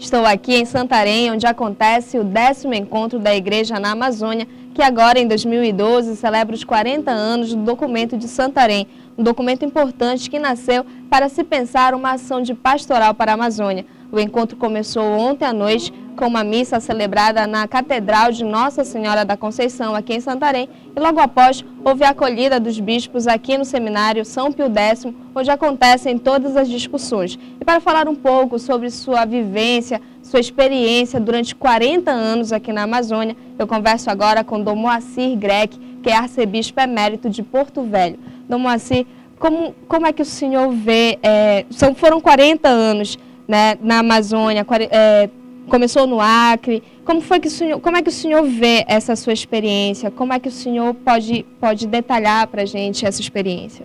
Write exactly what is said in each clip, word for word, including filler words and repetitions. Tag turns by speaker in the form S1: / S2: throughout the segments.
S1: Estou aqui em Santarém, onde acontece o décimo encontro da Igreja na Amazônia, que agora, em dois mil e doze, celebra os quarenta anos do Documento de Santarém, um documento importante que nasceu para se pensar uma ação de pastoral para a Amazônia. O encontro começou ontem à noite com uma missa celebrada na Catedral de Nossa Senhora da Conceição, aqui em Santarém, e logo após houve a acolhida dos bispos aqui no Seminário São Pio X, onde acontecem todas as discussões. E para falar um pouco sobre sua vivência, sua experiência durante quarenta anos aqui na Amazônia, eu converso agora com Dom Moacir Greck, que é arcebispo emérito de Porto Velho. Dom Moacir, como, como é que o senhor vê, é, são, foram quarenta anos, né, na Amazônia, é, começou no Acre, como, foi que o senhor, como é que o senhor vê essa sua experiência? Como é que o senhor pode, pode detalhar para a gente essa experiência?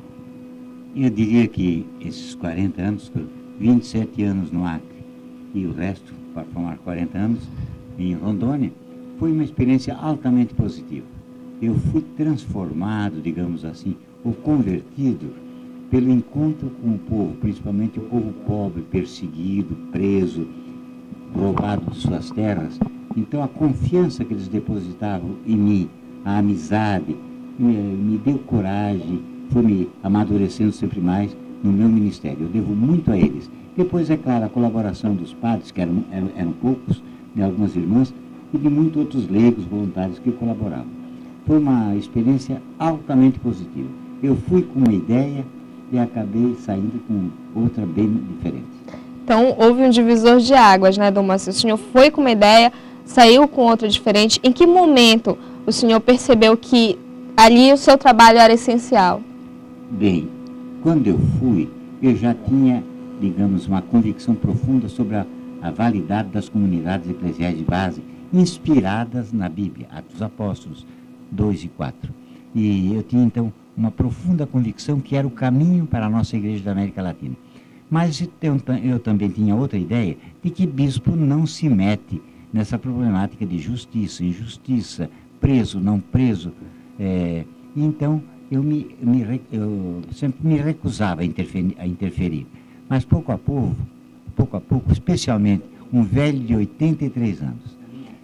S2: Eu diria que esses quarenta anos, vinte e sete anos no Acre e o resto, para formar quarenta anos, em Rondônia, foi uma experiência altamente positiva. Eu fui transformado, digamos assim, ou convertido pelo encontro com o povo, principalmente o povo pobre, perseguido, preso, roubado de suas terras. Então a confiança que eles depositavam em mim, a amizade, me, me deu coragem, foi me amadurecendo sempre mais no meu ministério. Eu devo muito a eles. Depois, é claro, a colaboração dos padres, que eram, eram, eram poucos, de algumas irmãs, e de muitos outros leigos voluntários que colaboravam. Foi uma experiência altamente positiva. Eu fui com uma ideia e acabei saindo com outra bem diferente.
S1: Então, houve um divisor de águas, né, Dom Moacir? O senhor foi com uma ideia, saiu com outra diferente. Em que momento o senhor percebeu que ali o seu trabalho era essencial?
S2: Bem, quando eu fui, eu já tinha, digamos, uma convicção profunda sobre a, a validade das comunidades eclesiais de base, inspiradas na Bíblia, Atos dos Apóstolos dois e quatro. E eu tinha, então, uma profunda convicção que era o caminho para a nossa Igreja da América Latina. Mas eu, eu também tinha outra ideia de que bispo não se mete nessa problemática de justiça, injustiça, preso, não preso. É, então, eu, me, me, eu sempre me recusava a interferir, a interferir. Mas pouco a pouco, pouco a pouco, especialmente um velho de oitenta e três anos,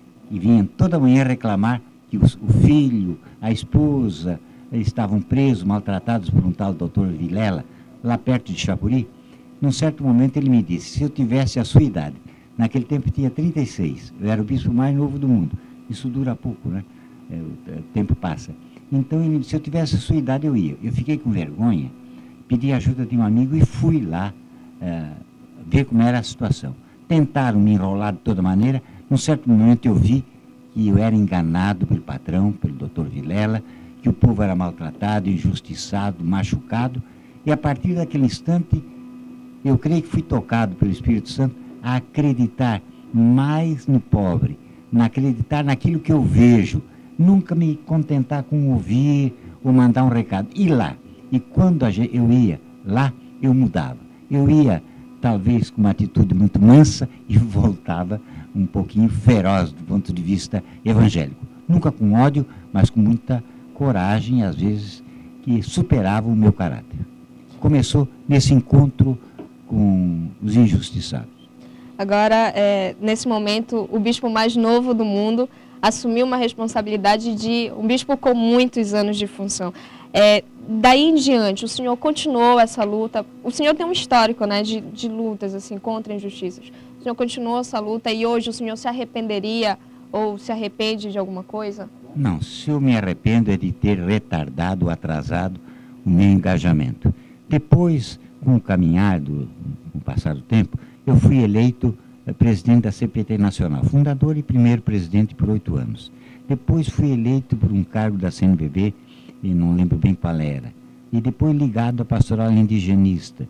S2: e vinha toda manhã reclamar que os, o filho, a esposa, estavam presos, maltratados por um tal doutor Vilela, lá perto de Chapuri. Num certo momento ele me disse, se eu tivesse a sua idade, naquele tempo eu tinha trinta e seis, eu era o bispo mais novo do mundo, isso dura pouco, né? É, o, o tempo passa. Então ele disse, se eu tivesse a sua idade eu ia. Eu fiquei com vergonha, pedi ajuda de um amigo e fui lá é, ver como era a situação. Tentaram me enrolar de toda maneira, num certo momento eu vi que eu era enganado pelo patrão, pelo doutor Vilela, que o povo era maltratado, injustiçado, machucado, e a partir daquele instante eu creio que fui tocado pelo Espírito Santo a acreditar mais no pobre, a acreditar naquilo que eu vejo, nunca me contentar com ouvir ou mandar um recado. Ir lá. E quando eu ia lá, eu mudava. Eu ia, talvez, com uma atitude muito mansa e voltava um pouquinho feroz do ponto de vista evangélico. Nunca com ódio, mas com muita coragem, às vezes, que superava o meu caráter. Começou nesse encontro com os injustiçados.
S1: Agora, é, nesse momento, o bispo mais novo do mundo assumiu uma responsabilidade de um bispo com muitos anos de função. É, daí em diante, o senhor continuou essa luta, o senhor tem um histórico, né, de, de lutas assim, contra injustiças. O senhor continuou essa luta e hoje o senhor se arrependeria ou se arrepende de alguma coisa?
S2: Não, se eu me arrependo é de ter retardado, atrasado o meu engajamento. Depois, com o caminhar do, com o passar do tempo, eu fui eleito eh, presidente da C P T Nacional, fundador e primeiro presidente por oito anos. Depois fui eleito por um cargo da C N B B, e não lembro bem qual era. E depois ligado à pastoral indigenista.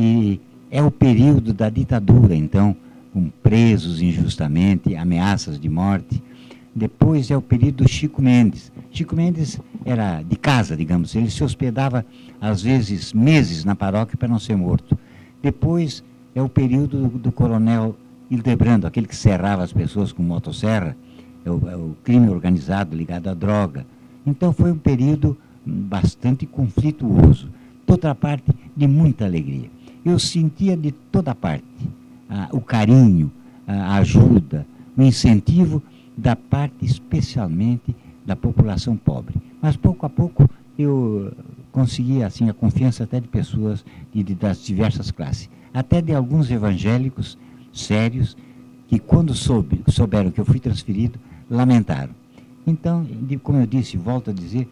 S2: E é o período da ditadura, então, com presos injustamente, ameaças de morte. Depois é o período do Chico Mendes. Chico Mendes era de casa, digamos, ele se hospedava, às vezes, meses na paróquia para não ser morto. Depois é o período do, do coronel Hildebrando, aquele que serrava as pessoas com motosserra, é o, é o crime organizado ligado à droga. Então foi um período bastante conflituoso, de outra parte, de muita alegria. Eu sentia de toda parte ah, o carinho, a ajuda, o incentivo da parte especialmente da população pobre. Mas pouco a pouco eu consegui assim a confiança até de pessoas de, de, das diversas classes, até de alguns evangélicos sérios que quando soube, souberam que eu fui transferido, lamentaram. Então, de, como eu disse, volto a dizer,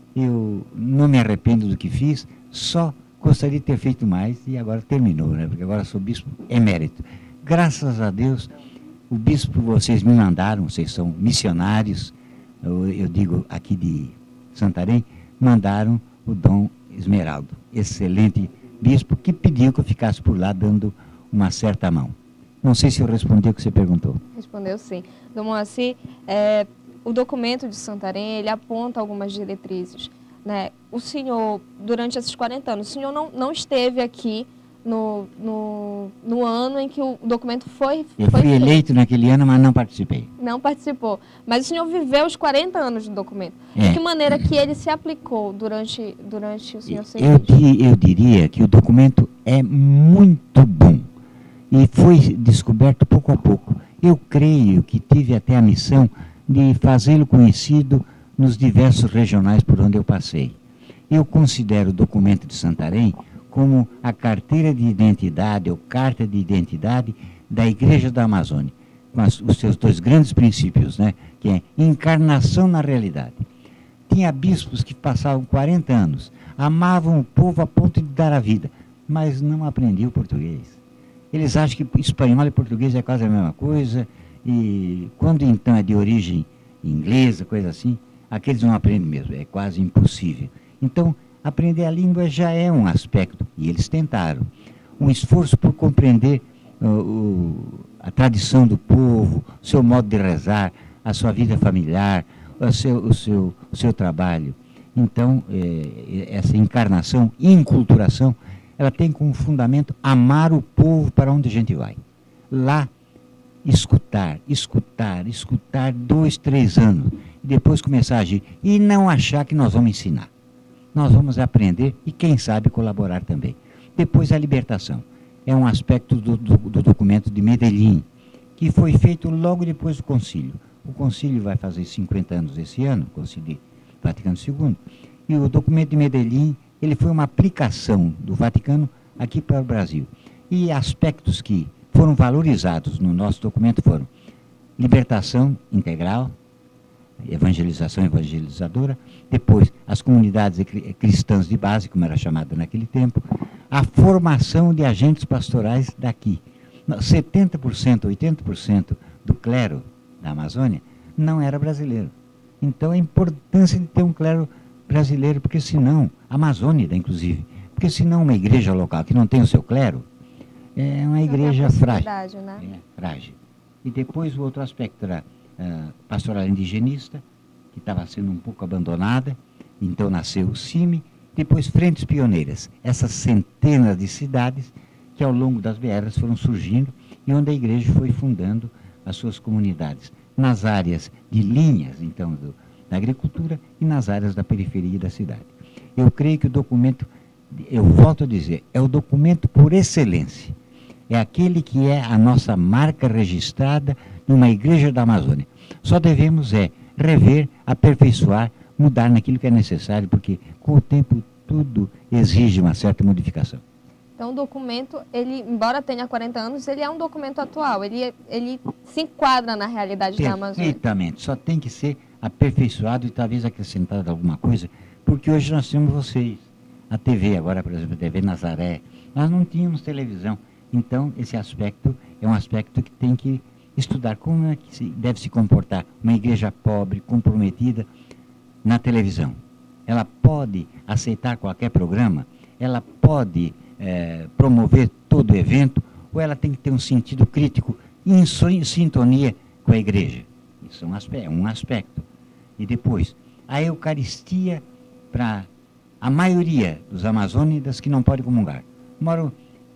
S2: eu não me arrependo do que fiz, só gostaria de ter feito mais e agora terminou, né? Porque agora sou bispo emérito. Graças a Deus, o bispo vocês me mandaram, vocês são missionários, eu, eu digo aqui de Santarém, mandaram o Dom Esmeraldo, excelente bispo, que pediu que eu ficasse por lá dando uma certa mão. Não sei se eu respondi o que você perguntou.
S1: Respondeu sim. Dom Moacir, é, o documento de Santarém, ele aponta algumas diretrizes, né? O senhor, durante esses quarenta anos, o senhor não, não esteve aqui no, no, no ano em que o documento foi,
S2: eu
S1: foi
S2: fui
S1: feito.
S2: eleito naquele ano, mas não participei.
S1: Não participou. Mas o senhor viveu os quarenta anos do documento.
S2: É.
S1: De que maneira que ele se aplicou durante, durante o senhor ser
S2: eu, di, eu diria que o documento é muito bom e foi descoberto pouco a pouco. Eu creio que tive até a missão de fazê-lo conhecido nos diversos regionais por onde eu passei. Eu considero o documento de Santarém como a carteira de identidade ou carta de identidade da Igreja da Amazônia, com as, os seus dois grandes princípios, né, que é encarnação na realidade. Tinha bispos que passavam quarenta anos, amavam o povo a ponto de dar a vida, mas não aprendiam português. Eles acham que espanhol e português é quase a mesma coisa, e quando então é de origem inglesa, coisa assim, aqueles não aprendem mesmo, é quase impossível. Então, aprender a língua já é um aspecto, e eles tentaram. Um esforço por compreender uh, uh, a tradição do povo, o seu modo de rezar, a sua vida familiar, o seu, o seu, o seu trabalho. Então, eh, essa encarnação, inculturação, ela tem como fundamento amar o povo para onde a gente vai. Lá, escutar, escutar, escutar dois, três anos, e depois começar a agir. E não achar que nós vamos ensinar. Nós vamos aprender e, quem sabe, colaborar também. Depois, a libertação. É um aspecto do, do, do documento de Medellín, que foi feito logo depois do concílio. O concílio vai fazer cinquenta anos esse ano, o concílio Vaticano segundo, e o documento de Medellín, ele foi uma aplicação do Vaticano aqui para o Brasil. E aspectos que foram valorizados no nosso documento foram libertação integral, evangelização evangelizadora, depois as comunidades cristãs de base, como era chamada naquele tempo, a formação de agentes pastorais daqui. setenta por cento, oitenta por cento do clero da Amazônia não era brasileiro. Então a importância de ter um clero brasileiro, porque senão, amazônida inclusive, porque senão uma igreja local que não tem o seu clero, é uma igreja frágil.
S1: Né?
S2: É, frágil. E depois o outro aspecto era uh, pastoral indigenista, que estava sendo um pouco abandonada, então nasceu o C I M I, depois frentes pioneiras, essas centenas de cidades que ao longo das B Rs foram surgindo e onde a igreja foi fundando as suas comunidades, nas áreas de linhas, então, do, da agricultura e nas áreas da periferia da cidade. Eu creio que o documento, eu volto a dizer, é o documento por excelência. É aquele que é a nossa marca registrada numa igreja da Amazônia. Só devemos é rever, aperfeiçoar, mudar naquilo que é necessário, porque com o tempo tudo exige uma certa modificação.
S1: Então o documento, ele, embora tenha quarenta anos, ele é um documento atual, ele, ele se enquadra na realidade da Amazônia.
S2: Perfeitamente, só tem que ser aperfeiçoado e talvez acrescentado alguma coisa, porque hoje nós temos vocês, a T V agora, por exemplo, a T V Nazaré, nós não tínhamos televisão, então esse aspecto é um aspecto que tem que estudar como é que se, deve se comportar uma igreja pobre, comprometida na televisão. Ela pode aceitar qualquer programa, ela pode é, promover todo evento, ou ela tem que ter um sentido crítico em, em sintonia com a igreja. Isso é um aspecto, um aspecto. E depois, a Eucaristia para a maioria dos amazônidas que não podem comungar. Moram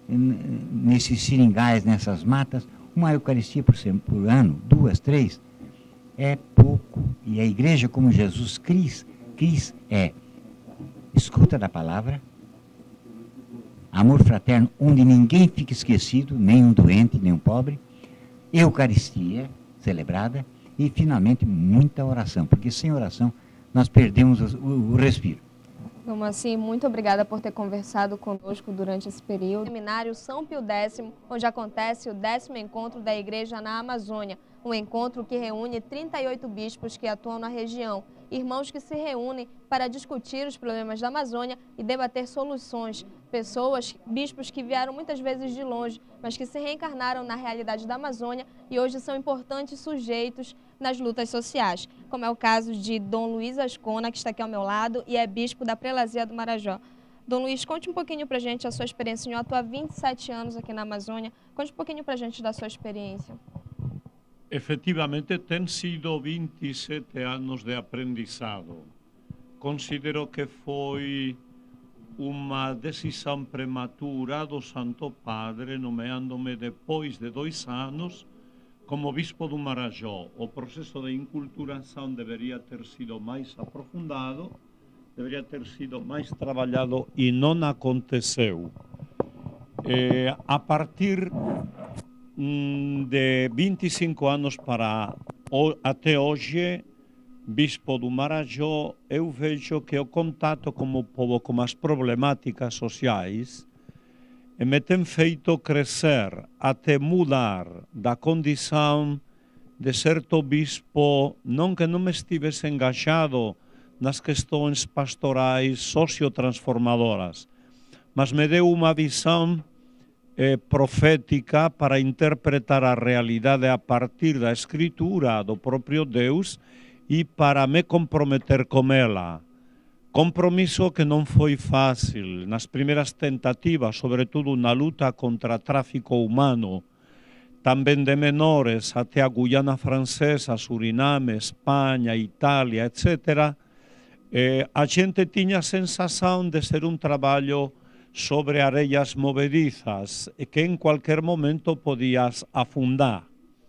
S2: nesses seringais, nessas matas, uma Eucaristia por, por ano, duas, três, é pouco. E a igreja, como Jesus quis, quis é escuta da palavra, amor fraterno, onde ninguém fica esquecido, nem um doente, nem um pobre, Eucaristia celebrada e, finalmente, muita oração, porque sem oração nós perdemos o, o, o respiro.
S1: Como assim, muito obrigada por ter conversado conosco durante esse período. Seminário São Pio Décimo, onde acontece o décimo encontro da Igreja na Amazônia. Um encontro que reúne trinta e oito bispos que atuam na região. Irmãos que se reúnem para discutir os problemas da Amazônia e debater soluções. Pessoas, bispos que vieram muitas vezes de longe, mas que se reencarnaram na realidade da Amazônia e hoje são importantes sujeitos nas lutas sociais, como é o caso de Dom Luiz Ascona, que está aqui ao meu lado e é bispo da Prelazia do Marajó. Dom Luiz, conte um pouquinho para a gente a sua experiência. O senhor atua há vinte e sete anos aqui na Amazônia. Conte um pouquinho para a gente da sua experiência.
S3: Efectivamente, tem sido vinte e sete anos de aprendizado. Considero que foi uma decisão prematura do Santo Padre, nomeando-me depois de dois anos como bispo do Marajó. O processo de inculturação deveria ter sido mais aprofundado, deveria ter sido mais trabalhado e não aconteceu. É, a partir de vinte e cinco anos para até hoje, bispo do Marajó, eu vejo que o contato com o povo, com as problemáticas sociais, me tem feito crescer até mudar da condição de certo bispo, não que não me estivesse engajado nas questões pastorais sociotransformadoras, mas me deu uma visão eh, profética para interpretar a realidade a partir da Escritura do próprio Deus e para me comprometer com ela. Compromisso que não foi fácil. Nas primeiras tentativas, sobretudo na luta contra tráfico humano, também de menores até a Guiana Francesa, Suriname, Espanha, Itália, etcétera, eh, a gente tinha a sensação de ser um trabalho sobre areias movedizas, que em qualquer momento podias afundar.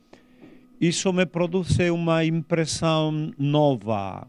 S3: Isso me produce uma impressão nova.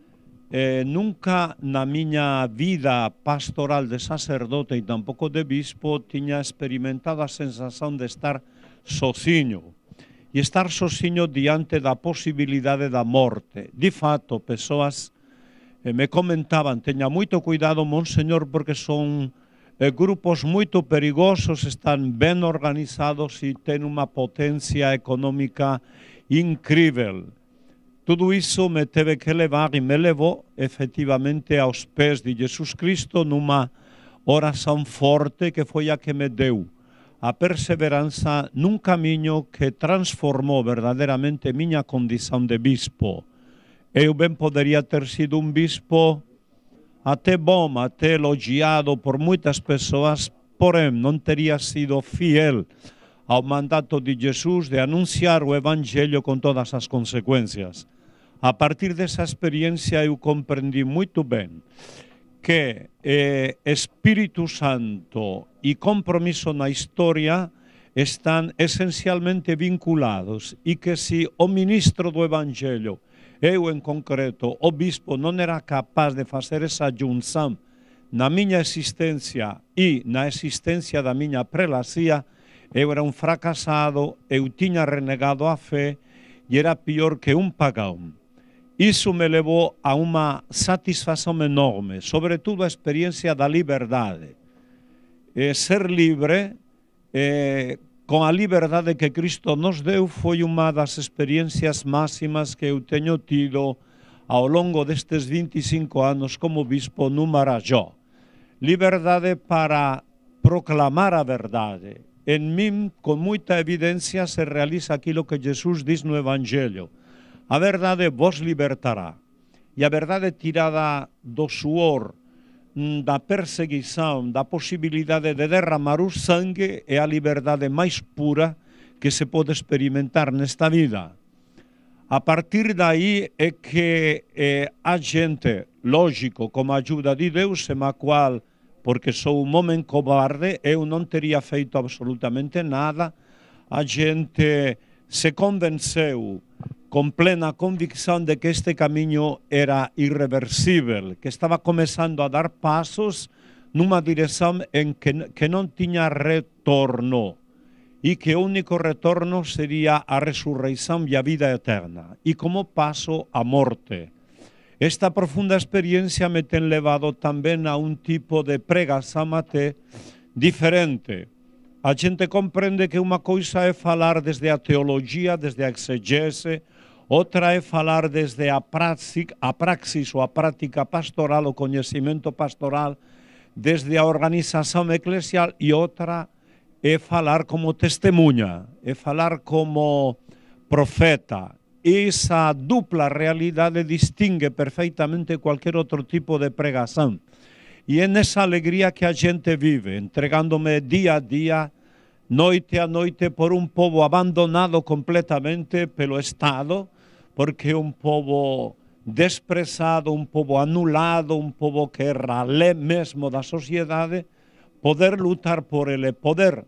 S3: Eh, nunca na minha vida pastoral de sacerdote e tampouco de bispo tinha experimentado a sensação de estar sozinho. E estar sozinho diante da possibilidade da morte. De fato, pessoas eh, me comentavam, tenha muito cuidado, monsenhor, porque são eh, grupos muito perigosos, estão bem organizados e têm uma potência econômica incrível. Tudo isso me teve que levar e me levou efetivamente aos pés de Jesus Cristo numa oração forte que foi a que me deu a perseverança num caminho que transformou verdadeiramente minha condição de bispo. Eu bem poderia ter sido um bispo até bom, até elogiado por muitas pessoas, porém não teria sido fiel ao mandato de Jesus de anunciar o Evangelho com todas as consequências. A partir dessa experiência eu compreendi muito bem que eh, Espírito Santo e compromisso na história estão essencialmente vinculados e que se o ministro do Evangelho, eu em concreto, o bispo, não era capaz de fazer essa junção na minha existência e na existência da minha prelazia, eu era um fracassado, eu tinha renegado a fé e era pior que um pagão. Isso me levou a uma satisfação enorme, sobretudo a experiência da liberdade. Eh, ser livre, eh, com a liberdade que Cristo nos deu, foi uma das experiências máximas que eu tenho tido ao longo destes vinte e cinco anos como bispo no Marajó. Liberdade para proclamar a verdade. Em mim, com muita evidência, se realiza aquilo que Jesus diz no Evangelho. A verdade vos libertará. E a verdade tirada do suor, da perseguição, da possibilidade de derramar o sangue, é a liberdade mais pura que se pode experimentar nesta vida. A partir daí é que eh, a gente, lógico, com a ajuda de Deus, sem a qual, porque sou um homem cobarde, eu não teria feito absolutamente nada, a gente se convenceu com plena convicção de que este caminho era irreversível, que estava começando a dar passos numa direção em que, que não tinha retorno. e que o único retorno seria a ressurreição e a vida eterna, e como passo a morte. Esta profunda experiência me tem levado também a um tipo de pregação até diferente. A gente compreende que uma coisa é falar desde a teologia, desde a exegese, outra é falar desde a praxis, a praxis ou a prática pastoral, o conhecimento pastoral, desde a organização eclesial, e outra é falar como testemunha, é falar como profeta. Essa dupla realidade distingue perfeitamente qualquer outro tipo de pregação. E é nessa alegria que a gente vive, entregando-me dia a dia, noite a noite, por um povo abandonado completamente pelo Estado, porque é um povo desprezado, um povo anulado, um povo que é ralé mesmo da sociedade. Poder lutar por ele, poder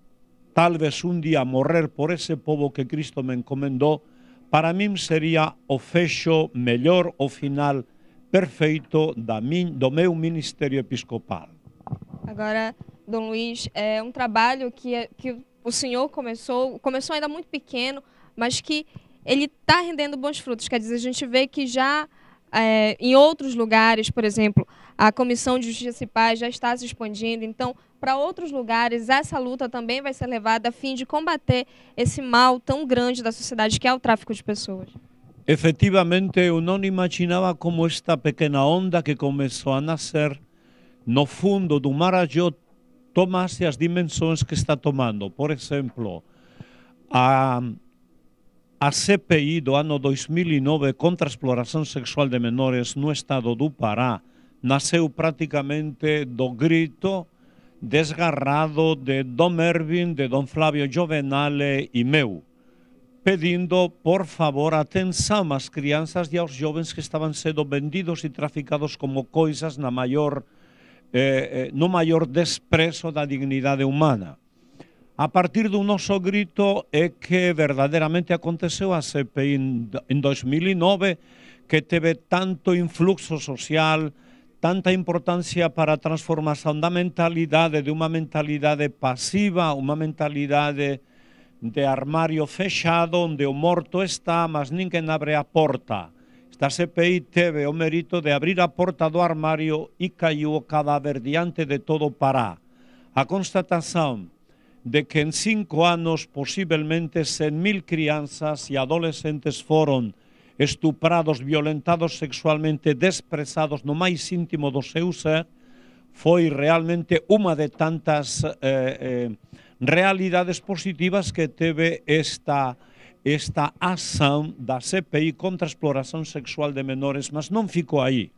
S3: talvez um dia morrer por esse povo que Cristo me encomendou, para mim seria o fecho melhor, o final perfeito da min, do meu ministério episcopal.
S1: Agora, Dom Luiz, é um trabalho que, que o senhor começou, começou ainda muito pequeno, mas que ele está rendendo bons frutos. Quer dizer, a gente vê que já é, em outros lugares, por exemplo, a Comissão de Justiça e Paz já está se expandindo. Então, para outros lugares, essa luta também vai ser levada a fim de combater esse mal tão grande da sociedade, que é o tráfico de pessoas.
S3: Efetivamente, eu não imaginava como esta pequena onda que começou a nascer no fundo do Marajó tomasse as dimensões que está tomando. Por exemplo, a, a C P I do ano dois mil e nove contra a exploração sexual de menores no estado do Pará nasceu praticamente do grito desgarrado de Dom Ervin, de Dom Flávio Giovenale e meu, pedindo, por favor, atenção às crianças e aos jovens que estavam sendo vendidos e traficados como coisas na maior, eh, no maior desprezo da dignidade humana. A partir do nosso grito é que verdadeiramente aconteceu a C P I em dois mil e nove, que teve tanto influxo social, tanta importância para a transformação da mentalidade, de uma mentalidade passiva, uma mentalidade de armário fechado, onde o morto está, mas ninguém abre a porta. Esta C P I teve o mérito de abrir a porta do armário e caiu o cadáver diante de todo o Pará. A constatação de que em cinco anos, possivelmente cem mil crianças e adolescentes foram estuprados, violentados sexualmente, desprezados no mais íntimo do seu ser, foi realmente uma de tantas eh, eh, realidades positivas que teve esta, esta ação da C P I contra a exploração sexual de menores, mas não ficou aí.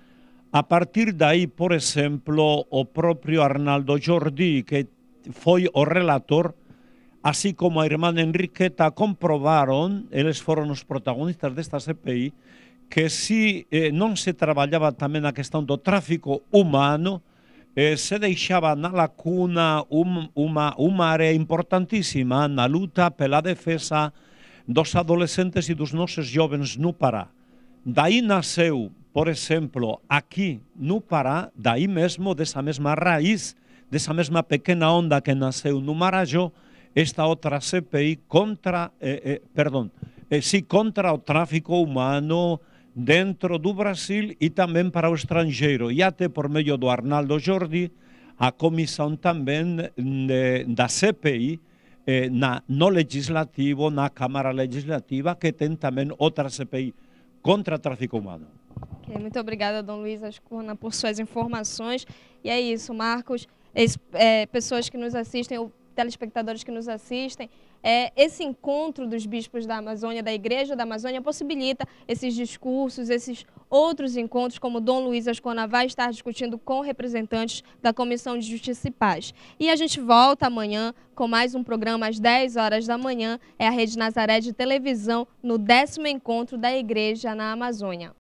S3: A partir daí, por exemplo, o próprio Arnaldo Jordi, que foi o relator, así como a irmã Enriqueta, comprobaron, eles foron os protagonistas desta C P I, que si eh, non se traballaba tamén a questão do tráfico humano, eh, se deixaba na lacuna um, uma, uma área importantísima na luta pela defesa dos adolescentes e dos nosos jovens no Pará. Daí nasceu, por exemplo, aqui no Pará, daí mesmo, dessa mesma raiz, dessa mesma pequena onda que nasceu no Marajó, esta outra C P I contra, eh, eh, perdão, eh, sí, contra o tráfico humano dentro do Brasil e também para o estrangeiro. E até por meio do Arnaldo Jordi, a comissão também de, da C P I eh, na, no legislativo, na Câmara Legislativa, que tem também outra C P I contra o tráfico humano.
S1: Okay, muito obrigada, Dom Luiz Ascurna, por suas informações. E é isso, Marcos, es, é, pessoas que nos assistem, ou telespectadores que nos assistem, é, esse encontro dos bispos da Amazônia, da Igreja da Amazônia, possibilita esses discursos, esses outros encontros, como Dom Luiz Ascurna vai estar discutindo com representantes da Comissão de Justiça e Paz. E a gente volta amanhã com mais um programa às dez horas da manhã, é a Rede Nazaré de televisão, no décimo encontro da Igreja na Amazônia.